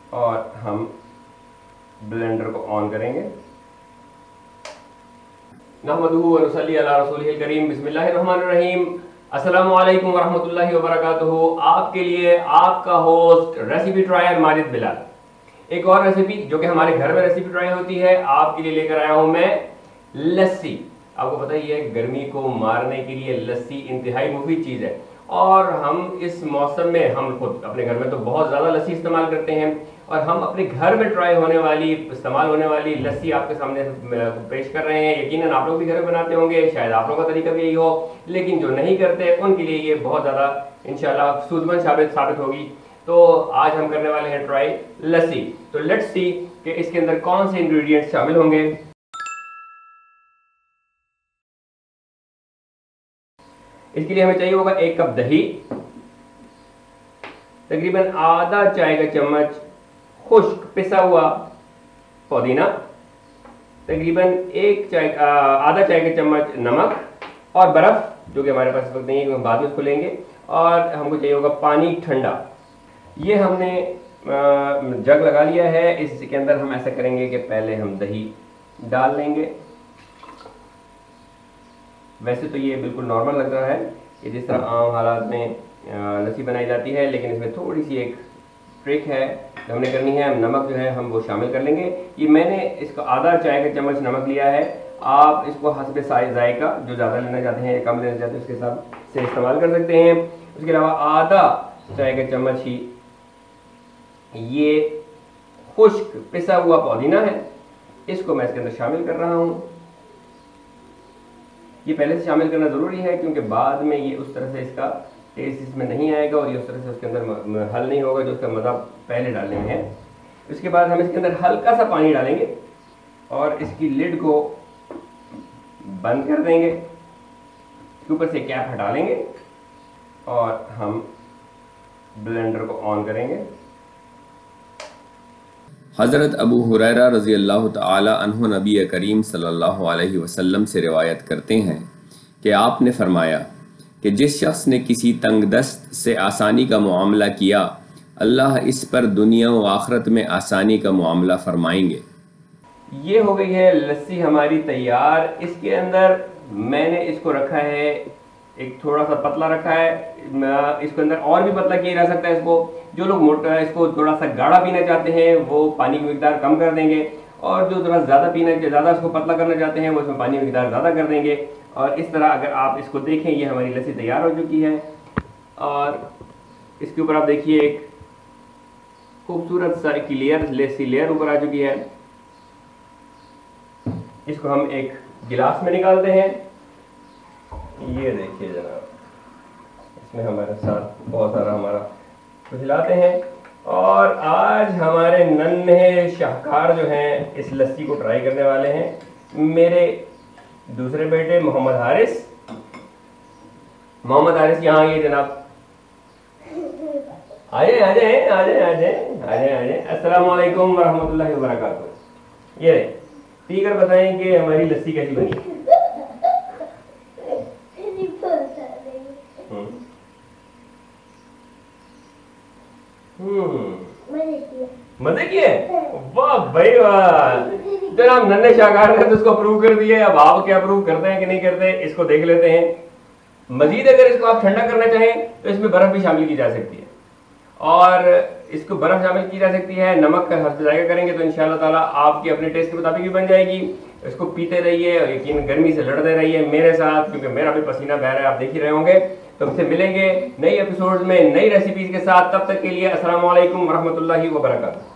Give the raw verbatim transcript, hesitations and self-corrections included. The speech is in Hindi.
और हम ब्लेंडर को ऑन करेंगे। नहमदुहु व नुसल्ली अला रसूलिहिल करीम, बिस्मिल्लाहिर्रहमानिर्रहीम, अस्सलामु अलैकुम व रहमतुल्लाहि व बरकातुहू। आपके लिए आपका host recipe trier Majid Bilal, एक और रेसिपी जो कि हमारे घर में रेसिपी ट्राई होती है, आपके लिए लेकर आया हूं मैं लस्सी। आपको पता ही है गर्मी को मारने के लिए लस्सी इंतहाई मुफीद चीज़ है, और हम इस मौसम में हम खुद अपने घर में तो बहुत ज़्यादा लस्सी इस्तेमाल करते हैं, और हम अपने घर में ट्राई होने वाली इस्तेमाल होने वाली लस्सी आपके सामने पेश कर रहे हैं। यकीनन आप लोग भी घर में बनाते होंगे, शायद आप लोगों का तरीका भी यही हो, लेकिन जो नहीं करते उनके लिए ये बहुत ज़्यादा इंशाल्लाह सूझबूझ साबित साबित होगी। तो आज हम करने वाले हैं ट्राई लस्सी। तो लेट्स सी कि इसके अंदर कौन से इंग्रेडिएंट्स शामिल होंगे। इसके लिए हमें चाहिए होगा एक कप दही, तकरीबन आधा चाय का चम्मच खुश्क पिसा हुआ पुदीना, तकरीबन एक चाय आधा चाय का चम्मच नमक, और बर्फ जो कि हमारे पास इस वक्त नहीं है, हम बाद में उसको लेंगे। और हमको चाहिए होगा पानी ठंडा। ये हमने जग लगा लिया है। इसके अंदर हम ऐसा करेंगे कि पहले हम दही डाल लेंगे। वैसे तो ये बिल्कुल नॉर्मल लग रहा है कि जिस तरह आम हालात में लस्सी बनाई जाती है, लेकिन इसमें थोड़ी सी एक ट्रिक है जो हमने करनी है। नमक जो है हम वो शामिल कर लेंगे। ये मैंने इसको आधा चाय का चम्मच नमक लिया है। आप इसको हस्बे जायका जो ज़्यादा लेना चाहते हैं या कम लेना चाहते हैं उसके हिसाब से इस्तेमाल कर सकते हैं। उसके अलावा आधा चाय का चम्मच ही ये खुश्क पिसा हुआ पुदीना है, इसको मैं इसके अंदर शामिल कर रहा हूं। ये पहले से शामिल करना जरूरी है क्योंकि बाद में ये उस तरह से इसका टेस्ट इसमें नहीं आएगा और ये उस तरह से उसके अंदर हल नहीं होगा जो उसका मज़ा पहले डालने में है। उसके बाद हम इसके अंदर हल्का सा पानी डालेंगे और इसकी लिड को बंद कर देंगे, ऊपर से कैप हटा लेंगे और हम ब्लेंडर को ऑन करेंगे। हज़रत अबू हुरैरा रज़ी अल्लाह तआला अन्हु नबी करीम सल्लल्लाहु अलैहि वसल्लम से रिवायत करते हैं कि आपने फरमाया कि जिस शख्स ने किसी तंग दस्त से आसानी का मामला किया, अल्लाह इस पर दुनिया व आखिरत में आसानी का मामला फरमाएंगे। ये हो गई है लस्सी हमारी तैयार। इसके अंदर मैंने इसको रखा है, एक थोड़ा सा पतला रखा है, इसके अंदर और भी पतला किया जा सकता है। इसको जो लोग मोटा इसको थोड़ा सा गाढ़ा पीना चाहते हैं वो पानी की मिकदार कम कर देंगे, और जो थोड़ा ज़्यादा पीना ज़्यादा इसको पतला करना चाहते हैं वो इसमें पानी की मिकदार ज़्यादा कर देंगे। और इस तरह अगर आप इसको देखें, ये हमारी लस्सी तैयार हो चुकी है। और इसके ऊपर आप देखिए एक खूबसूरत सा एक लेयर लस्सी लेयर ऊपर आ चुकी है। इसको हम एक गिलास में निकालते हैं। ये देखिए जनाब, इसमें हमारे साथ बहुत सारा हमारा कुछ हिलाते हैं, और आज हमारे नन्हे शाहकार जो हैं इस लस्सी को ट्राई करने वाले हैं। मेरे दूसरे बेटे मोहम्मद हारिस मोहम्मद हारिस यहाँ आइए जनाब, आ जाए आ जाए आ जाए आ जाए आ जाए आ जाए अस्सलाम वालेकुम रहमतुल्लाहि व बरकातुहू। ये पीकर बताएं कि हमारी लस्सी कैसी बनी। मजे किए, वाह भाई वाह। जनाब नन्हे शाहकार ने तो इसको अप्रूव कर दिया, अब आप क्या अप्रूव करते हैं कि नहीं करते इसको देख लेते हैं। मजीद अगर इसको आप ठंडा करना चाहें तो इसमें बर्फ भी शामिल की जा सकती है, और इसको बर्फ शामिल की जा सकती है। नमक का हस्ब जायका करेंगे तो इंशाल्लाह ताला आपके अपने टेस्ट के मुताबिक भी बन जाएगी। इसको पीते रहिए और यकीन गर्मी से लड़ते रहिए मेरे साथ, क्योंकि मेरा भी पसीना बह रहा है, आप देख ही रहे होंगे। तो हमसे मिलेंगे नई एपिसोड में नई रेसिपीज के साथ। तब तक के लिए अस्सलाम वालेकुम रहमतुल्लाहि व बरकातुहू।